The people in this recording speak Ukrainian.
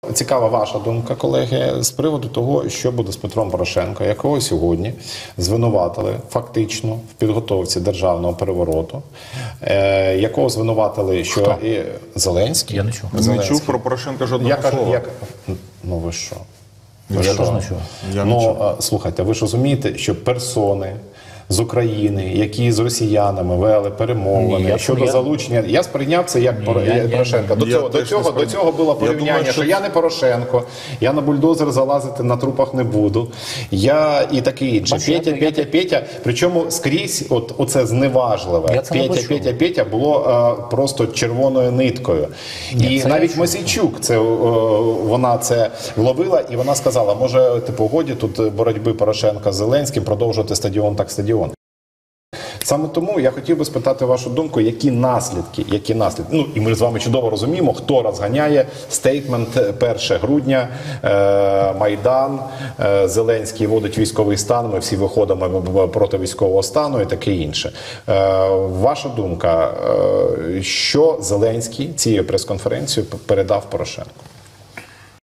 Цікава ваша думка, колеги, з приводу того, що буде з Петром Порошенко, якого сьогодні звинуватили фактично в підготовці державного перевороту, якого звинуватили, що Хто? і Зеленський. Я не чув. Не чув про Порошенка жодного слова. Ну ви що? Я теж не чув. Я не чув. Слухайте, ви ж розумієте, що персони з України, які з росіянами вели перемовини щодо залучення. Я сприйняв це як Порошенка. До цього було порівняння, що я не Порошенко, я на бульдозер залазити на трупах не буду. Я і такий інший. Петя. Причому скрізь оце зневажливе. Петя було просто червоною ниткою. І навіть Мосійчук, вона це вловила, і вона сказала, може, типу, годі тут боротьби Порошенка з Зеленським продовжувати стадіон так стадіон. Саме тому я хотів би спитати вашу думку, які наслідки, ну і ми з вами чудово розуміємо, хто розганяє стейтмент 1 грудня, Майдан, Зеленський вводить військовий стан, ми всі виходимо проти військового стану і таке інше. Ваша думка, що Зеленський цією прес-конференцією передав Порошенку?